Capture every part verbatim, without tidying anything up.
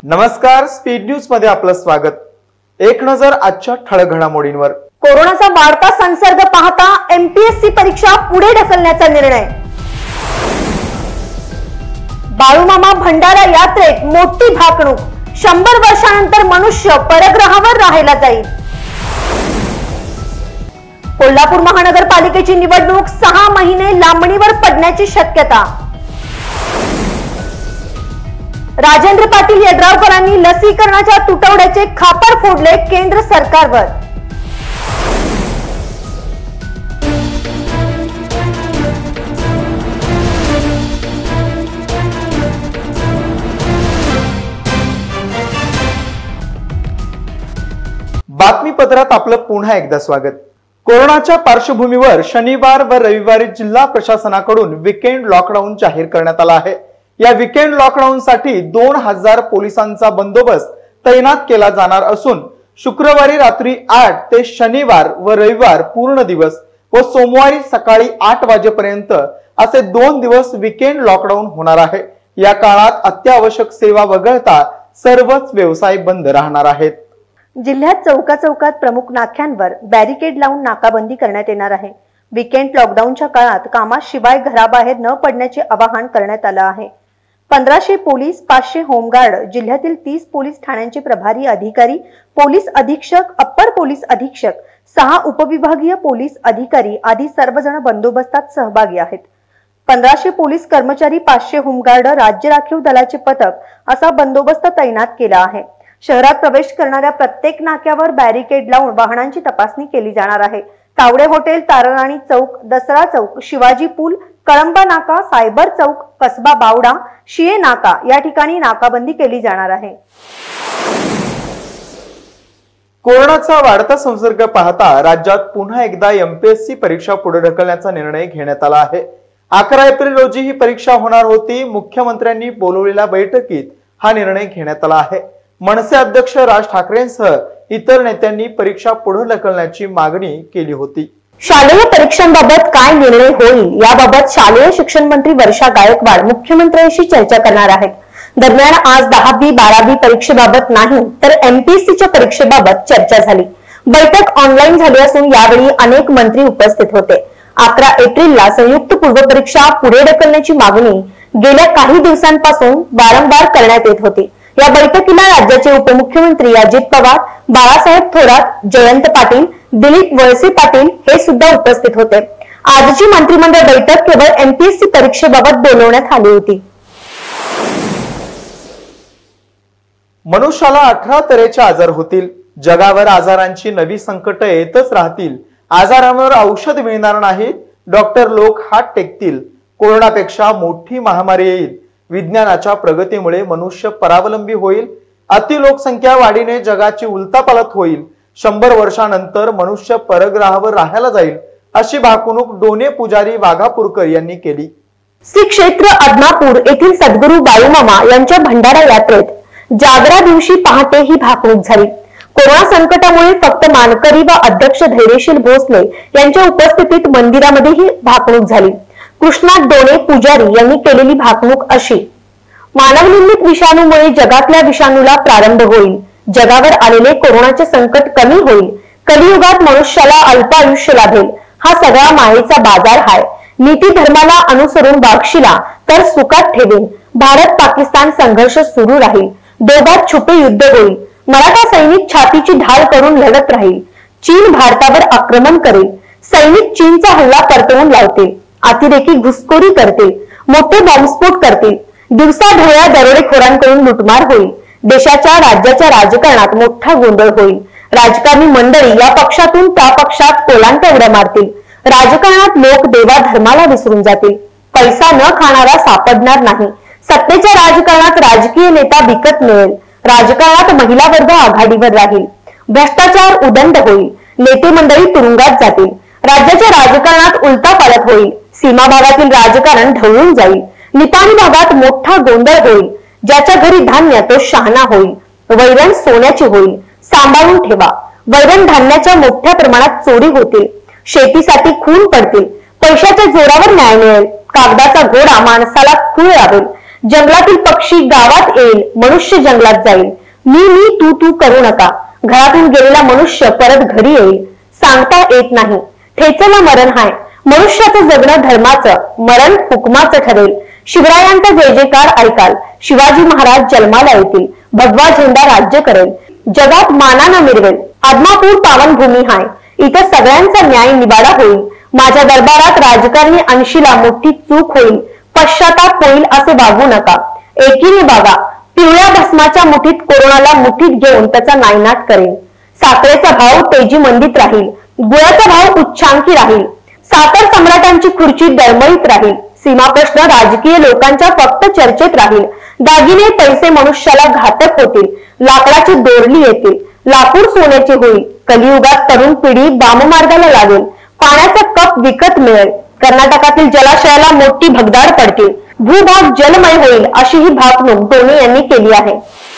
नमस्कार, speed news मध्ये आपलं स्वागत। एक नजर आजच्या ठळक घडामोडींवर। कोरोनाचा वाढता संसर्ग पाहता एमपीएससी परीक्षा पुढे ढकलण्याचा निर्णय। बाळूमामा भंडारा यात्रेत मोठी भाकणूक, शंभर वर्षानंतर मनुष्य परग्रहावर राहायला जाईल। कोल्हापूर महानगरपालिकेची निवडणूक सहा महिने लांबणीवर पडण्याची शक्यता। राजेंद्र पाटील यड्रावकरांनी लसीकरणाच्या तुटवड्याचे खापर फोडले केंद्र सरकारवर। बातमीपत्रात आपलं पुन्हा एकदा स्वागत। कोरोनाच्या पार्श्वभूमीवर शनिवार व रविवारी जिल्हा प्रशासनाकडून वीकेंड लॉकडाऊन जाहीर करण्यात आला आहे। या वीकेंड लॉकडाऊन साठी दोन हजार पोलिसांचा बंदोबस्त तैनात केला जाणार असून शुक्रवारी रात्री आठ ते शनिवार व रविवार पूर्ण दिवस व सोमवारी सकाळी आठ वाजेपर्यंत असे दोन दिवस वीकेंड लॉकडाऊन होणार आहे। या काळात अत्यावश्यक सेवा वगळता सर्वच व्यवसाय बंद राहणार आहेत। जिल्ह्यात चौका चौकात प्रमुख नाक्यांवर बॅरिकेड लावून नाकाबंदी करण्यात येणार आहे। वीकेंड लॉकडाऊनच्या काळात कामाशिवाय घराबाहेर न पडण्याचे आवाहन करण्यात आलं आहे। पंधराशे पोलीस, पाचशे होमगार्ड, जिल्ह्यातील तीस पोलीस ठाण्यांचे प्रभारी अधिकारी, पोलीस अधीक्षक, अप्पर पोलीस अधीक्षक, सहा उपविभागीय पोलीस अधिकारी आदी सर्वजण बंदोबस्तात सहभागी आहेत। पंधराशे पोलीस कर्मचारी, पाचशे होमगार्ड, राज्य राखीव दलाचे पथक असा बंदोबस्त तैनात केला आहे। शहरात प्रवेश करणाऱ्या प्रत्येक नाक्यावर बॅरिकेड लावून वाहनांची तपासणी केली जाणार आहे। तावडे हॉटेल, तारराणी चौक, दसरा चौक, शिवाजी पूल, कळंबा नाका, सायबर चौक, कसबा बावडा, शिये नाका या ठिकाणी नाकाबंदी केली जाणार आहे। कोरोनाचा वाढता संसर्ग पाहता राज्यात पुन्हा एकदा एमपीएससी परीक्षा पुढे ढकलण्याचा निर्णय घेण्यात आला आहे। अकरा एप्रिल रोजी ही परीक्षा होणार होती। मुख्यमंत्र्यांनी बोलवलेल्या बैठकीत हा निर्णय घेण्यात आला आहे। मनसे अध्यक्ष राज ठाकरेंसह इतर नेत्यांनी परीक्षा पुढे ढकलण्याची मागणी केली होती। शालेय परीक्षांबाबत काय निर्णय होईल याबाबत शालेय शिक्षण मंत्री वर्षा गायकवाड मुख्यमंत्र्यांशी चर्चा करणार आहेत। दरम्यान आज दहावी बारावी परीक्षेबाबत नाही तर एमपीएससीच्या परीक्षेबाबत चर्चा झाली। बैठक ऑनलाईन झाली असून यावेळी अनेक मंत्री उपस्थित होते। अकरा एप्रिलला संयुक्त पूर्व परीक्षा पुढे ढकलण्याची मागणी गेल्या काही दिवसांपासून वारंवार करण्यात येत होती। या बैठकीला राज्याचे उपमुख्यमंत्री अजित पवार, बाळासाहेब थोरात, जयंत पाटील, दिलीप वळसे पाटील हे सुद्धा उपस्थित होते। आजची मंत्रिमंडळ बैठक केवळ एमपीएससी परीक्षेबाबत बोलवण्यात आली होती। मनुष्याला अठरा तऱ्हेचे आजार होतील। जगावर आजारांची नवी संकट येतच राहतील। आजारांवर औषध मिळणार नाही। डॉक्टर लोक हात टेकतील। कोरोनापेक्षा मोठी महामारी येईल। विज्ञानाच्या प्रगतीमुळे मनुष्य परावलंबी होईल। अति लोकसंख्या वाढीने जगाची उलथापालथ होईल। शंभर वर्षानंतर मनुष्य परग्रहावर राहायला जाईल अशी भाकणूक डोने पुजारी वाघापूरकर यांनी केली। श्री क्षेत्र आदमापूर येथील सद्गुरू बाळूमामा यांच्या भंडारा यात्रेत जागरा दिवशी पहाटे ही भाकणूक झाली। कोरोना संकटामुळे फक्त मानकरी व अध्यक्ष धैर्यशील भोसले यांच्या उपस्थितीत मंदिरामध्ये ही भाकणूक झाली। कृष्णात डोने पुजारी यांनी केलेली भाकणूक अशी: मानवनिर्मित विषाणूमुळे जगातल्या विषाणूला प्रारंभ होईल। जगावर आलेले कोरोनाचे संकट कमी होईल। कलियुगात मनुष्याला अल्प आयुष्य लाभेल। हा सगळा मायेचा बाजार हाय। नीती धर्माला अनुसरून वागशिला तर सुखात ठेवेन। भारत पाकिस्तान संघर्ष सुरू राहील। दोघात छुपे युद्ध होईल। मराठा सैनिक छातीची ढाल करून लढत राहील। चीन भारतावर आक्रमण करेल। सैनिक चीनचा हल्ला परतवून लावतील। अतिरेकी घुसखोरी करतील। मोठे बॉम्बस्फोट करतील। दिवसाढवळ्या दरोडेखोरांकडून लुटमार होईल। देशाच्या राज्याच्या राजकारणात मोठा गोंधळ होईल। राजकारणी मंडळी या पक्षातून त्या पक्षात कोलांट्या उड्या मारतील। राजकारणात लोक देवा धर्माला विसरून जातील। पैसा न खाणारा सापडणार नाही। सत्तेच्या राजकारणात राजकीय नेता विकत मिळेल। राजकारणात महिला वर्ग आघाडीवर राहील। भ्रष्टाचार उदंड होईल। नेते मंडळी तुरुंगात जातील। राज्याच्या राजकारणात उलथापालथ होईल। सीमा भागातील राजकारण ढवळून जाईल। निपाणी भागात मोठा गोंधळ होईल। ज्याच्या घरी धान्य तो शहाणा होईल। वैरण सोन्याची होईल। सांभाळून ठेवा। वैरण धान्याच्या मोठ्या प्रमाणात चोरी होतील। शेतीसाठी खून पडतील। पैशाच्या जोरावर न्याय मिळेल। कागदाचा घोडा माणसाला खूळ लावेल। जंगलातील पक्षी गावात येईल, मनुष्य जंगलात जाईल. मी मी तू तू करू नका. घरातून गेलेला मनुष्य परत घरी येईल. सांगता येत नाही. ठेचला मरण हाय. मनुष्याचं जगणं धर्माचं, मरण हुकमाचं ठरेल. शिवरायांचा जय जयकार ऐकाल. शिवाजी महाराज जन्माला येतील. भगवा झेंडा राज्य करेल. जगात मानानं मिरवेल. आदमापूर पावनभूमी हाय. इथं सगळ्यांचा न्याय निवाडा होईल. माझ्या दरबारात राजकारणी अंशीला मोठी चूक होईल. पश्चाताप होईल असे वागू नका. एकीने वागा. पिवळ्या भस्माच्या मुठीत कोरोनाला मुठीत घेऊन त्याचा नायनाट करेल. साखरेचा भाव तेजी मंदीत राहील. गुळाचा भाव उच्चांकी राहील. साखर सम्राटांची खुर्ची डळमळीत राहील. सीमा प्रश्न राजकीय लोकांच्या फक्त चर्चेत राहील. दागिने पैसे मनुष्याला घातक होतील. लाकडाची दोरली येतील. लाकूड सोन्याचे होईल. कलियुगात तरुण पिढी वाममार्गाला लागेल. पाण्याचा कप विकत मिळेल. कर्नाटकातील जलाशयाला मोठी भगदाड पडतील. भूभाग जलमय होईल अशी ही भाकणूक डोने यांनी केली आहे.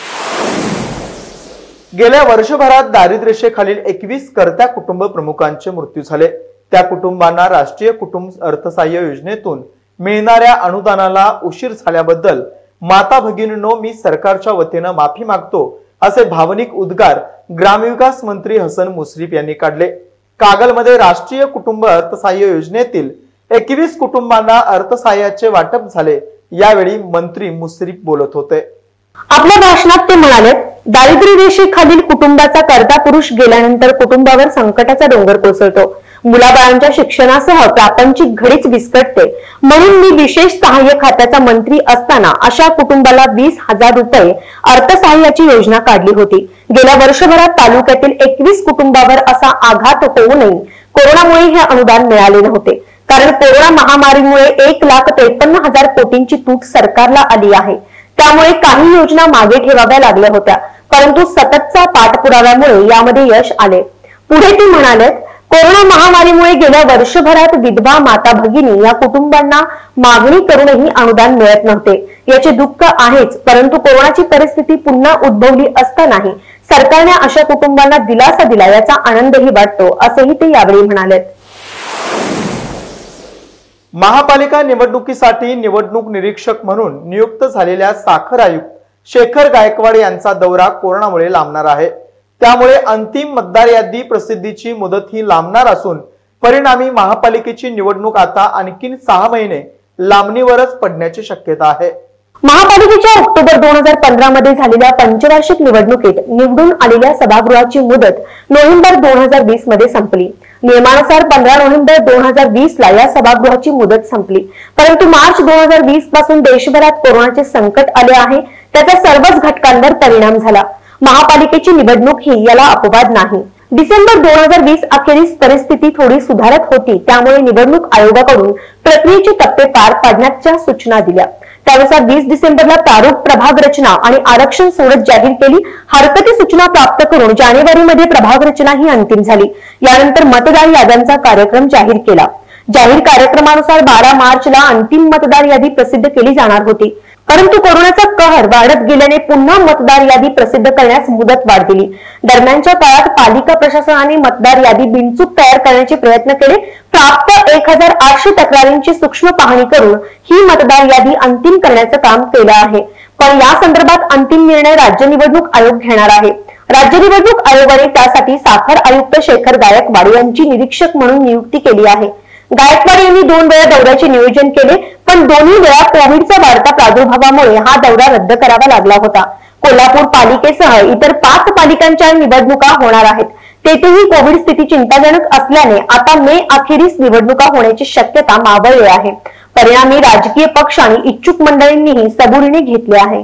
गेल्या वर्षभरात दारिद्र्यरेषेखालील एकवीस कर्त्या कुटुंब प्रमुखांचे मृत्यू झाले. त्या कुटुंबांना राष्ट्रीय कुटुंब अर्थसहाय्य योजनेतून मिळणाऱ्या अनुदानाला उशीर झाल्याबद्दल माता भगिनींनो, मी सरकारच्या वतीनं माफी मागतो असे भावनिक उद्गार ग्रामविकास मंत्री हसन मुश्रीफ यांनी काढले. कागलमध्ये राष्ट्रीय कुटुंब अर्थसहाय्य योजनेतील एकवीस कुटुंबांना अर्थसहाय्याचे वाटप झाले. यावेळी मंत्री मुश्रीफ बोलत होते. आपल्या भाषणात ते म्हणाले, दारिद्र्य रेषेखालील कुटुंबाचा कर्ता पुरुष गेल्यानंतर कुटुंबावर संकटाचा डोंगर कोसळतो. मुलाबाळांच्या शिक्षणासह प्रापंचिक घडीच विस्कटते. म्हणून मी विशेष सहाय्य खात्याचा मंत्री असताना अशा कुटुंबाला वीस हजार रुपये अर्थसहाय्याची योजना काढली होती. गेल्या वर्षभरात तालुक्यातील एकवीस कुटुंबावर असा आघात होऊ नये, कोरोनामुळे हे अनुदान मिळाले नव्हते. कारण कोरोना महामारीमुळे एक लाख त्रेपन्न हजार कोटींची तूट सरकारला आली आहे. त्यामुळे काही योजना मागे ठेवाव्या लागल्या होत्या, परंतु सततचा पाठपुराव्यामुळे यामध्ये यश आले. पुढे ते म्हणाले, कोरोना महामारीमुळे गेल्या वर्षभरात विधवा माता भगिनी या कुटुंबांना मागणी करूनही अनुदान मिळत नव्हते. याचे दुःख आहेच, परंतु कोरोनाची परिस्थिती पुन्हा उद्भवली असतानाही सरकारने अशा कुटुंबांना दिलासा दिला याचा आनंदही वाटतो, असेही ते यावेळी म्हणाले. महापालिका निवडणुकीसाठी निवडणूक निरीक्षक म्हणून नियुक्त झालेल्या साखर आयुक्त शेखर गायकवाड यांचा दौरा कोरोनामुळे लांबणार आहे. त्यामुळे अंतिम मतदार यादी प्रसिद्धीची मुदत ही लांबणार असून परिणामी महापालिकेची निवडणूक आता आणखी सहा महिने लांबणीवरच पडण्याची शक्यता आहे. महापालिकेच्या ऑक्टोबर दोन हजार पंधरा मध्ये झालेल्या पंचवार्षिक निवडणुकीत निवडून आलेल्या सभागृहाची मुदत नोव्हेंबर दोन हजार वीस मध्ये संपली. नियमानुसार पंधरा नोव्हेंबर दोन हजार वीस ला या सभागृहाची मुदत संपली. परंतु मार्च दोन हजार वीस पासून देशभरात कोरोनाचे संकट आले आहे. त्याचा सर्वच घटकांवर परिणाम झाला. महापालिकेची निवडणूक ही याला अपवाद नाही. डिसेंबर दोन हजार वीस अखेरीस परिस्थिती थोडी सुधारत होती. त्यामुळे निवडणूक आयोगाकडून प्रक्रियेचे टप्पे पार पाडण्याच्या सूचना दिल्या. त्यानुसार वीस डिसेंबरला प्रारूप प्रभाग रचना आणि आरक्षण सोडत जाहीर केली. हरकती सूचना प्राप्त करून जानेवारी मध्ये प्रभाग रचना ही अंतिम झाली. यानंतर मतदार याद्यांचा कार्यक्रम जाहीर केला. जाहीर कार्यक्रमानुसार बारा मार्चला अंतिम मतदार यादी प्रसिद्ध केली जाणार होती. परंतु कोरोनाचा कहर वाढत गेल्याने पुन्हा मतदार यादी प्रसिद्ध करण्यास मुदत वाढ दिली. दरम्यानच्या काळात पालिका प्रशासनाने मतदार यादी बिनचूक तयार करण्याचे प्रयत्न केले. प्राप्त एक हजार आठशे तक्रारींची सूक्ष्म पाहणी करून ही मतदार यादी अंतिम करण्याचं काम केलं आहे. पण या संदर्भात अंतिम निर्णय राज्य निवडणूक आयोग घेणार आहे. राज्य निवडणूक आयोगाने त्यासाठी साखर आयुक्त शेखर गायकवाड यांची निरीक्षक म्हणून नियुक्ती केली आहे. गायकवाड यांनी दोन वेळा दौऱ्याचे नियोजन केले, पण दोन्ही वेळा कोविडचा वाढता प्रादुर्भावामुळे हा दौरा रद्द करावा लागला होता. कोल्हापूर पालिकेसह इतर पाच पालिकांच्या निवडणुका होणार आहेत. तेथेही कोविड स्थिती चिंताजनक असल्याने आता मे अखेरीस निवडणुका होण्याची शक्यता मावळली आहे. परिणामी राजकीय पक्ष आणि इच्छुक मंडळींनीही सबुरीने घेतले आहे.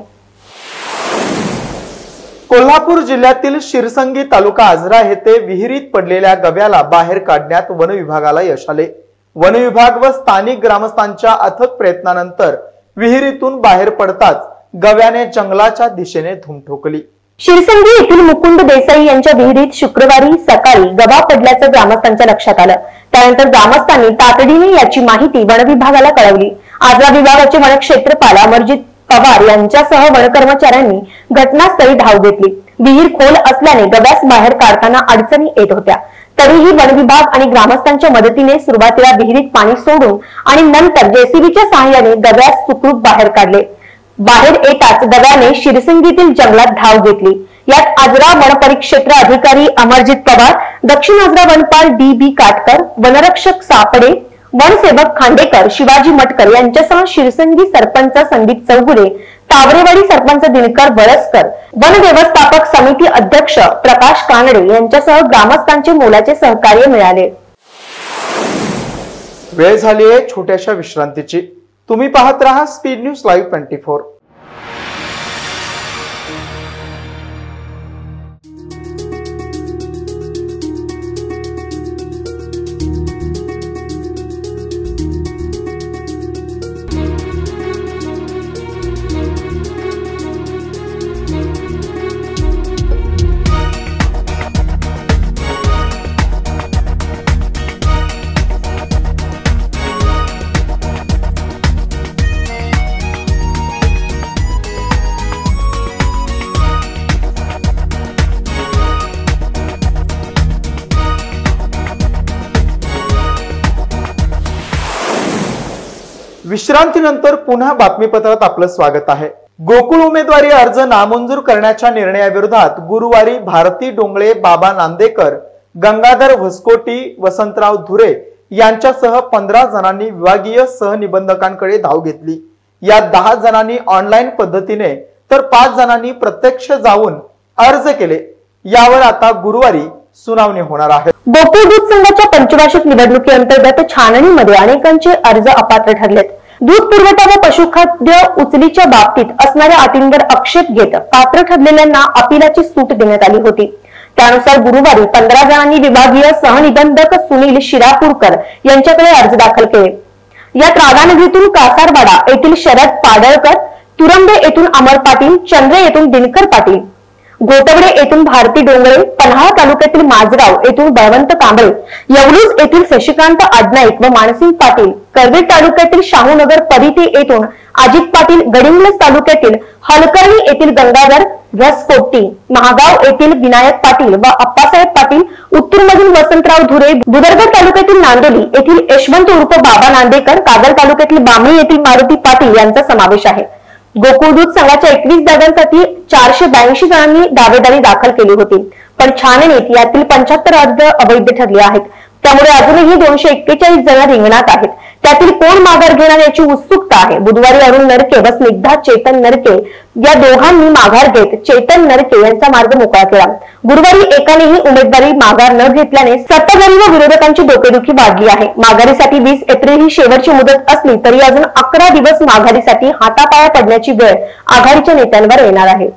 कोल्हापूर जिल्ह्यातील शिरसंगी तालुका आजरा येथे विहिरीत पडलेल्या गव्याला बाहेर काढण्यात वन विभागाला यश आले. वन विभाग व स्थानिक ग्रामस्थांच्या अथक प्रयत्नानंतर विहिरीतून बाहेर पडताच गव्याने जंगलाच्या दिशेने धूम ठोकली. शिरसंगी येथील मुकुंद देसाई यांच्या विहिरीत शुक्रवारी सकाळी गवा पडल्याचं ग्रामस्थांच्या लक्षात आलं. त्यानंतर ग्रामस्थांनी तातडीने याची माहिती वन विभागाला कळवली. आजरा विभागाचे वनक्षेत्रपाल अमरजित पवार यांच्यासह वन कर्मचाऱ्यांनी घटनास्थळी धाव घेतली. विहीर खोल असल्याने गव्यास बाहेर काढताना अडचणी येत होत्या. तरीही वन विभाग आणि ग्रामस्थांच्या मदतीने सुरुवातीला विहिरीत पाणी सोडून आणि नंतर जेसीबीच्या सहाय्याने गव्यास सुखरूप बाहेर काढले. बाहेर येताच दव्याने शिरसिंगीतील जंगलात धाव घेतली। यात आजरा वन परिक्षेत्र अधिकारी अमरजित पवार, दक्षिण आजरा वनपाल डी बी काटकर, वनरक्षक सापडे, वनसेवक खांडेकर, शिवाजी मटकर यांच्यासह शिरसिंगी सरपंच संदीप चौगुले, तावरेवाडी सरपंच दिनकर वळसकर, वन व्यवस्थापक समिती अध्यक्ष प्रकाश कानडे यांच्यासह ग्रामस्थांचे मोलाचे सहकार्य मिळाले। वेळ झाली आहे छोट्याशा विश्रांतीची। तुम्ही पाहत राहा Speed News Live twenty four. विश्रांतीनंतर पुन्हा बातमीपत्रात आपलं स्वागत आहे। गोकुळ उमेदवारी अर्ज नामंजूर करण्याच्या निर्णयाविरोधात गुरुवारी भारती डोंगळे, बाबा नांदेकर, गंगाधर वस्कोटी, वसंतराव धुरे यांच्यासह पंधरा जणांनी विभागीय सहनिबंधकांकडे धाव घेतली। या दहा जणांनी ऑनलाईन पद्धतीने तर पाच जणांनी प्रत्यक्ष जाऊन अर्ज केले। यावर आता गुरुवारी सुनावणी होणार आहे। गोकुळ दूध संघाच्या पंचवार्षिक निवडणुकीअंतर्गत छाननीमध्ये अनेकांचे अर्ज अपात्र ठरलेत। दूध पुरवठा व पशुखाद्य उचलीच्या बाबतीत असणाऱ्या अटींवर आक्षेप घेत पात्र ठरलेल्यांना अपिलाची सूट देण्यात आली होती। त्यानुसार गुरुवारी पंधरा जणांनी विभागीय सहनिबंधक सुनील शिरापूरकर यांच्याकडे अर्ज दाखल केले। यात राधानगरीतून कासारवाडा येथील शरद पाडळकर, तुरंबे येथून अमर पाटील, चंद्रे येथून दिनकर पाटील, गोतवडे येथून भारती डोंगळे, पन्हाळा तालुक्यातील माझगाव येथून बळवंत कांबळे, येवलूज येथील शशिकांत आडनाईक व मानसिंग पाटील, करवीर तालुक्यातील शाहूनगर परिते येथून अजित पाटील, गडिंग्लज तालुक्यातील हलकर्णी येथील गंगाधर रसकोटी, महागाव येथील विनायक पाटील व अप्पासाहेब पाटील, उत्तूरमधील वसंतराव धुरे, बुदरगड तालुक्यातील नांदोली येथील यशवंत उर्फ बाबा नांदेकर, कागल तालुक्यातील बामणी येथील मारुती पाटील यांचा समावेश आहे। गोकुळ दूध संघाच्या एकवीस जागांसाठी चारशे ब्याऐंशी जणांनी दावेदारी दाखल केली होती, पण छाननीत यातील पंच्याहत्तर अर्ज अवैध ठरले आहेत। त्यामुळे अजूनही दोनशे एक्केचाळीस जण रिंगणात आहेत। त्यातील कोण माघार घेणार याची उत्सुकता आहे। बुधवारी अरुण नरके व स्निग्धा चेतन नरके या दोघांनी माघार घेत चेतन नरके यांचा मार्ग मोकळा केला। गुरुवारी एकानेही उमेदवारी माघार न घेतल्याने सत्ताधारी व विरोधकांची डोकेदुखी वाढली आहे। माघारीसाठी वीस एप्रिल ही शेवटची मुदत असली तरी अजून अकरा दिवस माघारीसाठी हातापाया पडण्याची वेळ आघाडीच्या नेत्यांवर येणार आहे।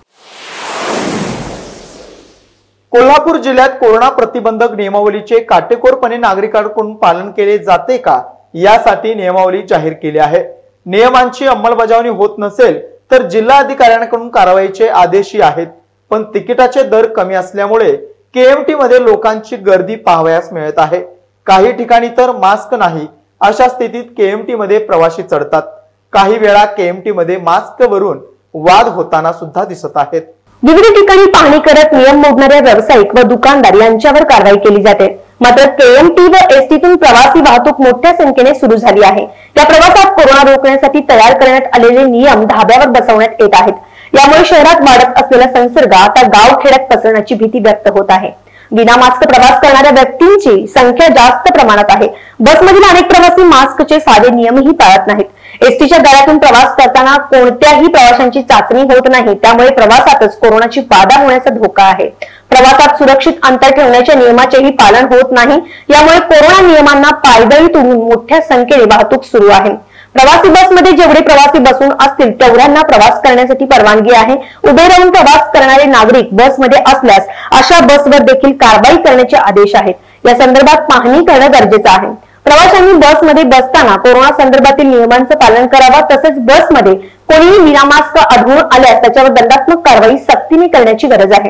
कोल्हापूर जिल्ह्यात कोरोना प्रतिबंधक नियमावलीचे काटेकोरपणे नागरिकांकडून पालन केले जाते का यासाठी नियमावली जाहीर केली आहे। नियमांची अंमलबजावणी होत नसेल तर जिल्हा अधिकाऱ्यांकडून कारवाईचे आदेशही आहेत। पण तिकिटाचे दर कमी असल्यामुळे केएमटी मध्ये लोकांची गर्दी पाहावयास मिळत आहे। काही ठिकाणी तर मास्क नाही अशा स्थितीत केएमटी मध्ये प्रवासी चढतात। काही वेळा केएमटी मध्ये मास्क वरून वाद होताना सुद्धा दिसत आहेत। विविध ठिकाणी पाहणी करत नियम मोडणाऱ्या व्यावसायिक व दुकानदार यांच्यावर कारवाई केली जाते। मात्र केएमटी व एसटीतून प्रवासी वाहतूक मोठ्या संख्येने सुरू झाली आहे। या प्रवासात कोरोना रोखण्यासाठी तयार करण्यात आलेले नियम धाब्यावर बसवण्यात येत आहेत। यामुळे शहरात वाढत असलेला संसर्ग आता गावखेड्यात पसरण्याची भीती व्यक्त होत आहे। विना मास्क प्रवास करणाऱ्या व्यक्तींची संख्या जास्त प्रमाणात आहे। बसमधील अनेक प्रवासी मास्कचे साधे नियमही पाळत नाहीत। एसटीच्या दरातून प्रवास करताना कोणत्याही प्रवाशांची चाचणी होत नाही, त्यामुळे प्रवासातच कोरोनाची बाधा होण्याचा धोका आहे। प्रवासात सुरक्षित अंतर ठेवण्याच्या नियमाचेही पालन होत नाही। यामुळे कोरोना नियमांना पायदळी तोडून मोठ्या संख्येने वाहतूक सुरू आहे। प्रवासी बसमध्ये जेवढे प्रवासी बसून असतील तेवढ्यांना प्रवास करण्यासाठी परवानगी आहे। उभे राहून प्रवास करणारे नागरिक बसमध्ये असल्यास अशा बसवर देखील कारवाई करण्याचे आदेश आहेत। या संदर्भात पाहणी करणं गरजेचं आहे। प्रवाशांनी बसमध्ये बसताना कोरोना संदर्भातील नियमांचं पालन करावं, तसेच बसमध्ये कोणीही विनामास्क आढळून आल्यास त्याच्यावर दंडात्मक कारवाई सक्तीने करण्याची गरज आहे।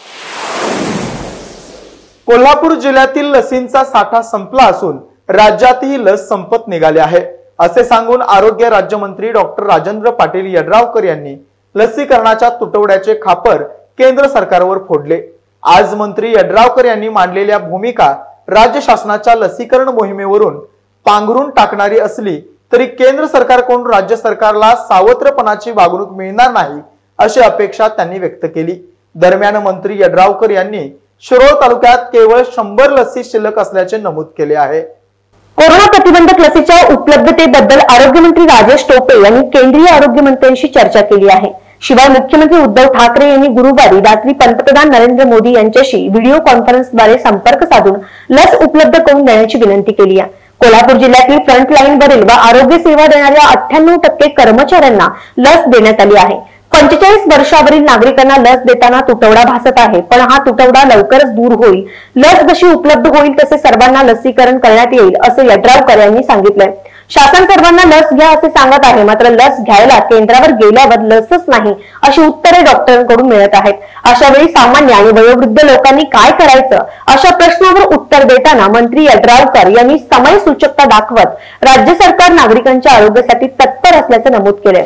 कोल्हापूर जिल्ह्यातील लसींचा साठा संपला असून राज्यातही लस संपत निघाली आहे असे सांगून आरोग्य राज्यमंत्री डॉक्टर राजेंद्र पाटील यड्रावकर यांनी लसीकरणाच्या तुटवड्याचे खापर केंद्र सरकारवर फोडले। आज मंत्री यड्रावकर यांनी मांडलेल्या भूमिका राज्य शासनाच्या लसीकरण मोहिमेवरून पांघरून टाकणारी असली तरी केंद्र सरकारकडून राज्य सरकारला सावत्रपणाची वागणूक मिळणार नाही अशी अपेक्षा त्यांनी व्यक्त केली। दरम्यान मंत्री यड्रावकर यांनी शिरोळ तालुक्यात केवळ शंभर लसी शिल्लक असल्याचे नमूद केले आहे। कोरोना प्रतिबंधक लसीच्या उपलब्धतेबद्दल आरोग्यमंत्री राजेश टोपे यांनी केंद्रीय आरोग्य मंत्र्यांशी चर्चा केली आहे। शिवाय मुख्यमंत्री उद्धव ठाकरे यांनी गुरुवारी रात्री पंतप्रधान नरेंद्र मोदी यांच्याशी व्हिडिओ कॉन्फरन्सद्वारे संपर्क साधून लस उपलब्ध करून देण्याची विनंती केली आहे। कोल्हापूर जिल्ह्यातील फ्रंटलाईनवरील व आरोग्य सेवा देणाऱ्या अठ्ठ्याण्णव टक्के कर्मचाऱ्यांना लस देण्यात आली आहे। पंचेचाळीस वर्षावरील नागरिकांना लस देताना तुटवडा भासत आहे, पण हा तुटवडा लवकरच दूर होईल। लस जशी उपलब्ध होईल तसे सर्वांना लसीकरण करण्यात येईल असे यड्रावकर यांनी सांगितलंय। शासन सर्वांना लस घ्या असे सांगत आहे, मात्र लस घ्यायला केंद्रावर गेल्यावर लसच नाही अशी उत्तरे डॉक्टरांकडून मिळत आहेत। अशा वेळी सामान्य आणि वयोवृद्ध लोकांनी काय करायचं अशा प्रश्नावर उत्तर देताना मंत्री यड्रावकर यांनी समय सूचकता दाखवत राज्य सरकार नागरिकांच्या आरोग्यासाठी तत्पर असल्याचे नमूद केले।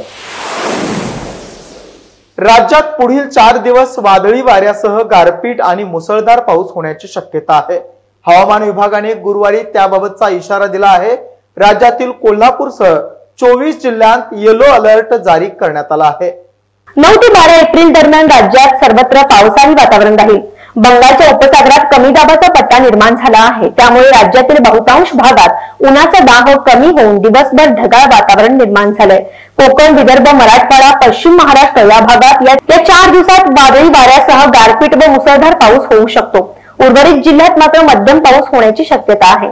राज्यात पुढील चार दिवस वादळी वाऱ्यासह गारपीट आणि मुसळधार पाऊस होण्याची शक्यता आहे। हवामान विभागाने गुरुवारी त्याबाबतचा इशारा दिला आहे। राज्यातील कोल्हापूरसह चोवीस जिल्ह्यांत येलो अलर्ट जारी करण्यात आला आहे। नऊ ते बारा एप्रिल दरम्यान राज्यात सर्वत्र पावसाळी वातावरण राहील। बंगालच्या उपसागरात कमी दाबाचा पट्टा निर्माण झाला आहे, त्यामुळे राज्यातील बहुतांश भागात उन्हाचा दाह कमी होऊन दिवसभर ढगाळ वातावरण निर्माण झालंय। कोकण, विदर्भ, मराठवाडा, पश्चिम महाराष्ट्र या भागात या चार दिवसात वादळी वाऱ्यासह गारपीट व मुसळधार पाऊस होऊ शकतो। उर्वरित जिल्ह्यात मात्र मध्यम पाऊस होण्याची शक्यता आहे।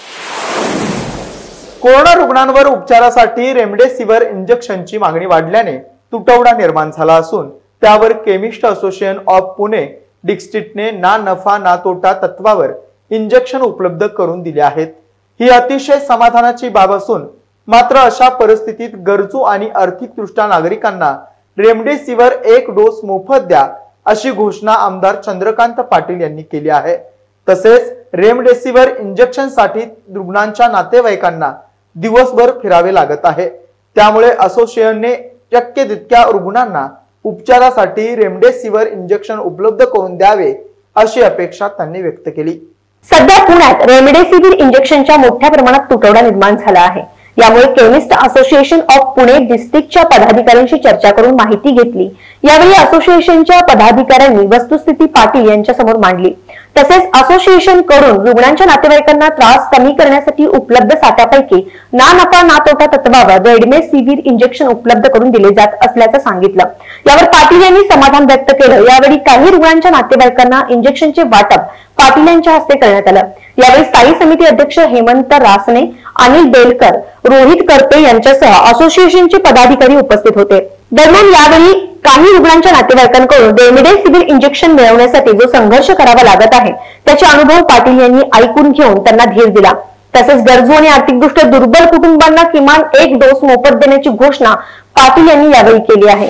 कोरोना रुग्णांवर उपचारासाठी रेमडेसिवीर इंजेक्शनची मागणी वाढल्याने तुटवडा निर्माण झाला असून त्यावर केमिस्ट असोसिएशन ऑफ पुणे डिस्ट्रिक्टने ना नफा ना तोटा तत्वावर इंजेक्शन उपलब्ध करून दिले आहेत। ही अतिशय समाधानाची बाब असून मात्र अशा परिस्थितीत गरजू आणि आर्थिकदृष्ट्या नागरिकांना रेमडेसिवीर एक डोस मोफत द्या अशी घोषणा आमदार चंद्रकांत पाटील यांनी केली आहे। तसेच रेमडेसिवीर इंजेक्शन साठी रुग्णांच्या नातेवाईकांना दिवसभर फिरावे लागत आहे, त्यामुळे असोसिएशनने शक्य तितक्या रुग्णांना उपचारासाठी रेमडेसिवीर इंजेक्शन उपलब्ध करून द्यावे अशी अपेक्षा त्यांनी व्यक्त केली। सध्या पुण्यात रेमडेसिवीर इंजेक्शनच्या मोठ्या प्रमाणात तुटवडा निर्माण झाला आहे। यामुळे केमिस्ट असोसिएशन ऑफ पुणे डिस्ट्रिक्टच्या पदाधिकाऱ्यांशी चर्चा करून माहिती घेतली। यावेळी असोसिएशनच्या पदाधिकाऱ्यांनी वस्तुस्थिती पाटील यांच्या समोर मांडली। तसेच असोसिएशन कडून रुग्णांच्या नातेवाईकांना त्रास कमी करण्यासाठी उपलब्ध साठ्यापैकी ना नफा ना तोटा तत्वावर रेमडेसिवीर इंजेक्शन उपलब्ध करून दिले जात असल्याचं सांगितलं। यावर पाटील यांनी समाधान व्यक्त केलं। यावेळी काही रुग्णांच्या नातेवाईकांना इंजेक्शनचे वाटप पाटील यांच्या हस्ते करण्यात आलं। यावेळी स्थायी समिती अध्यक्ष हेमंत रासने, अनिल बेलकर, रोहित करपे यांच्यासह असोसिएशनचे पदाधिकारी उपस्थित होते। दरम्यान यावेळी काही रुग्णांच्या नातेवाईकांकडून रेमडेसिवीर इंजेक्शन मिळवण्यासाठी जो संघर्ष करावा लागत आहे त्याचे अनुभव पाटील यांनी ऐकून घेऊन त्यांना धीर दिला। तसेच गरजू आणि आर्थिकदृष्ट्या दुर्बल कुटुंबांना किमान एक डोस मोफत देण्याची घोषणा पाटील यांनी यावेळी केली आहे।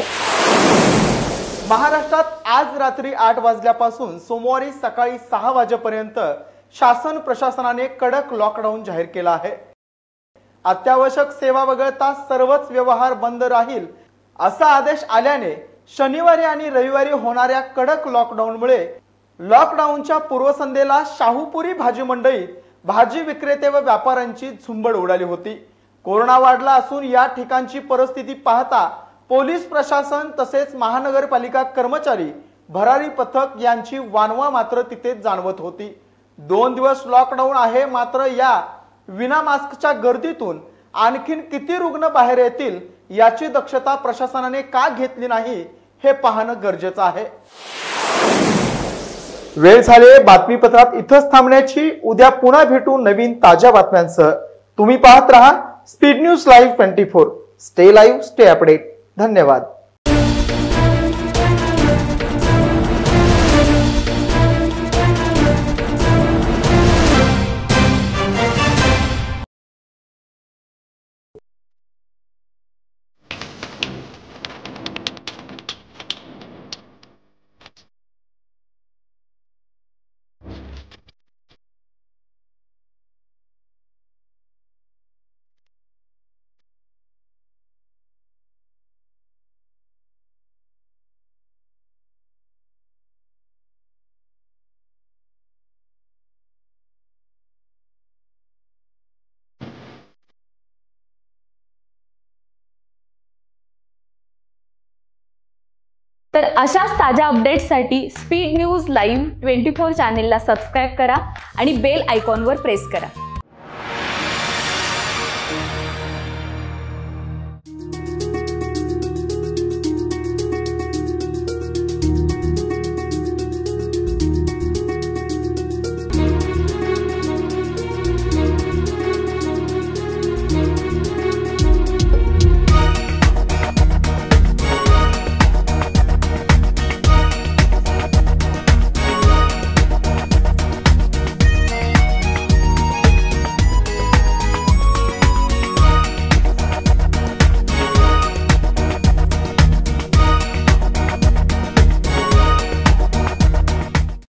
महाराष्ट्रात आज रात्री आठ वाजल्यापासून सोमवारी सकाळी सहा वाजेपर्यंत शासन प्रशासनाने कडक लॉकडाऊन जाहीर केला आहे। अत्यावश्यक सेवा वगळता सर्वच व्यवहार बंद राहील असा आदेश आल्याने शनिवारी आणि रविवारी होणाऱ्या कडक लॉकडाऊनमुळे लॉकडाऊनच्या पूर्वसंध्येला शाहूपुरी भाजी मंडईत भाजी विक्रेते व व्यापाऱ्यांची झुंबड उडाली होती। कोरोना वाढला असून या ठिकाणची परिस्थिती पाहता पोलीस प्रशासन तसेच महानगरपालिका कर्मचारी, भरारी पथक यांची वानवा मात्र तिथे जाणवत होती। दोन दिवस लॉकडाऊन आहे, मात्र या विना मास्कच्या गर्दीतून आणखीन किती रुग्ण बाहेर येतील याची दक्षता प्रशासनाने का घेतली नाही हे पाहणं गरजेचं आहे। वेळ झाली बातमीपत्रात इथंच थांबण्याची। उद्या पुन्हा भेटू नवीन ताज्या बातम्यांसह। तुम्ही पाहत रहा Speed News Live twenty four. Stay live, stay update. धन्यवाद। अशाच ताज्या अपडेट्ससाठी Speed News Live twenty four चॅनेलला सबस्क्राईब करा आणि बेल आयकॉनवर प्रेस करा.